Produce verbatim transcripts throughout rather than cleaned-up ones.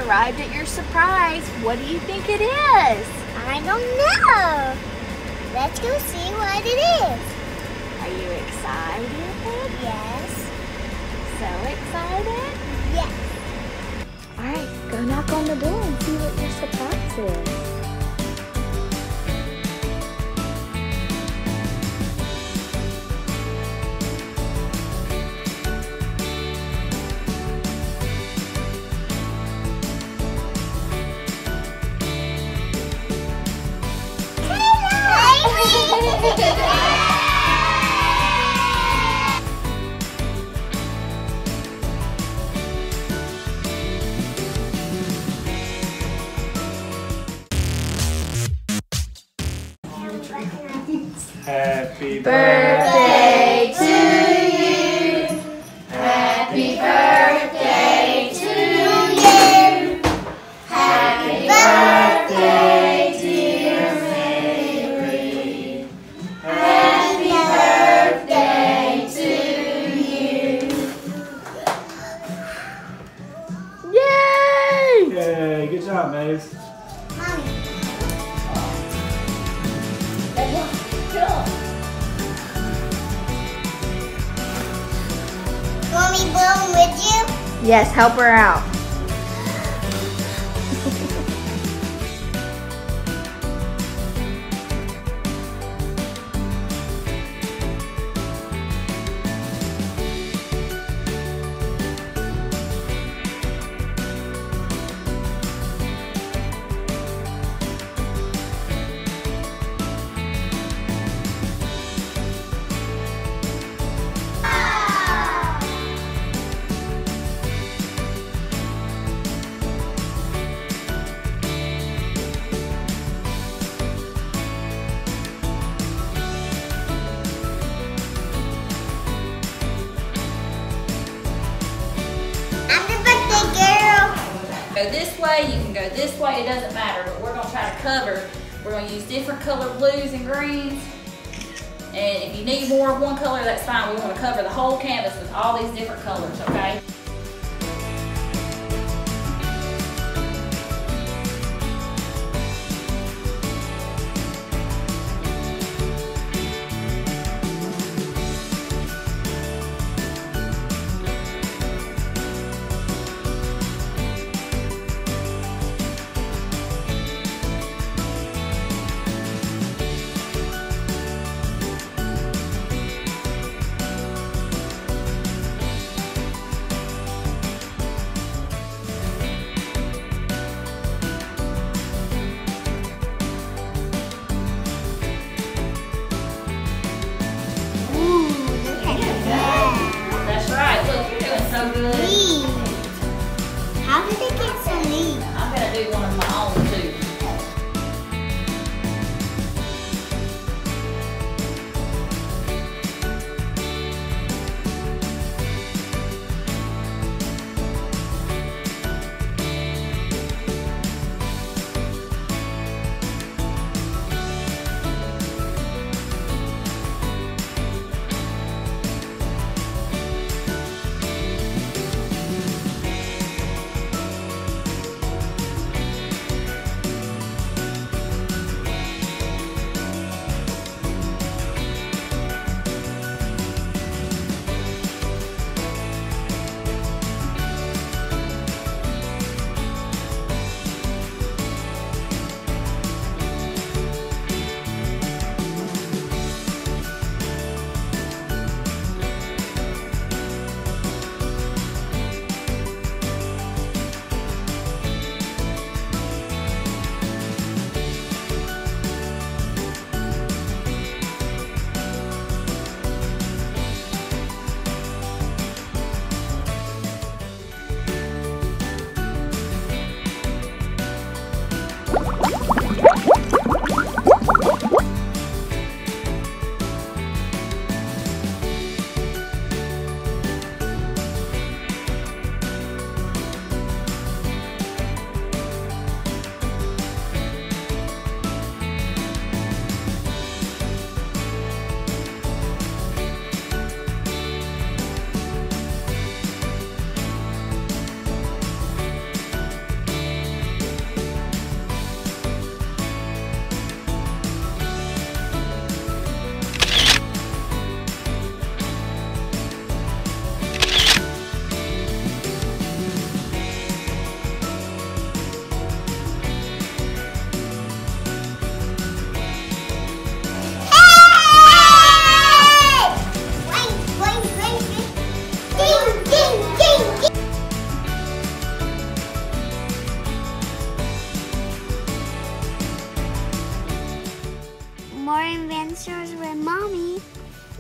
arrived at your surprise. What do you think it is? I don't know. Let's go see what it is. Are you excited? Yes. So excited? Yes. All right, go knock on the door and see what your surprise is. Happy Birthday to you. Happy birthday to you. Happy birthday, dear Mabry. Happy birthday to you. Yay! Yay, good job, Maze. Mommy. You want me to blow them with you? Yes, help her out. Go this way, you can go this way, it doesn't matter, but we're gonna try to cover. We're gonna use different colored blues and greens. And if you need more of one color, that's fine. We wanna cover the whole canvas with all these different colors, okay? That's right, look, you're doing so good. Neat. How did it get so neat? I'm gonna do one of my own too.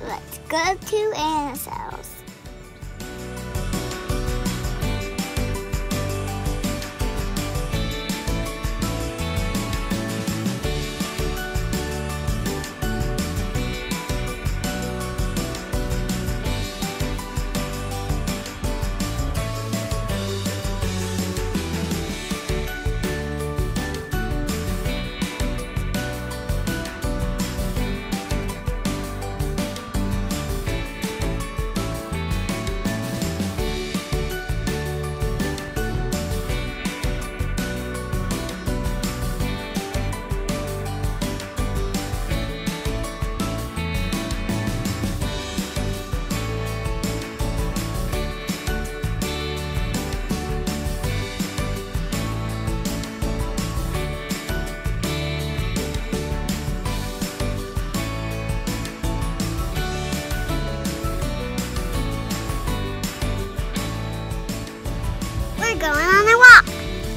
Let's go to Anna's house. We're going on a walk.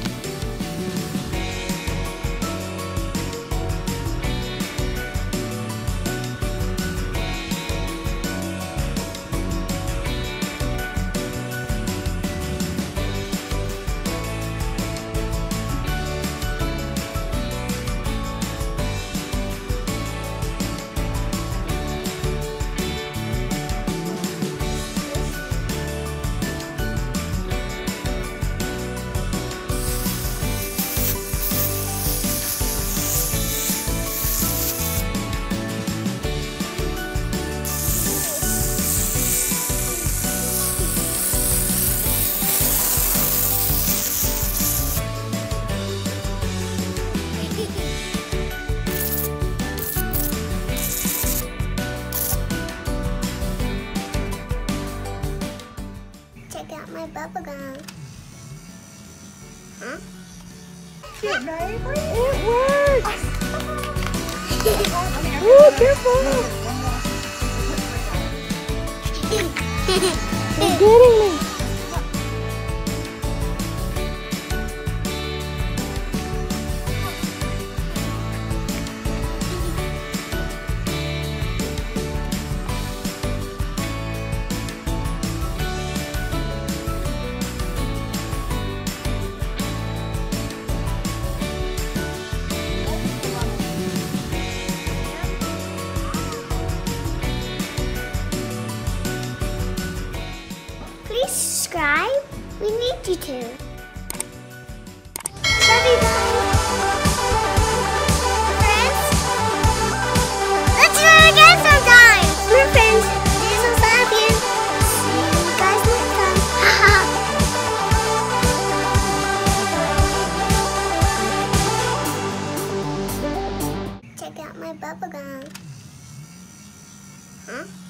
Check out my bubble gum. Huh? It Mabry? It works! Ooh, careful! You're getting me! Please subscribe. We need you to. Love you guys. Friends, let's do it again sometime. We're friends. Jesus love you. See you guys next time. Check out my bubble gum. Huh?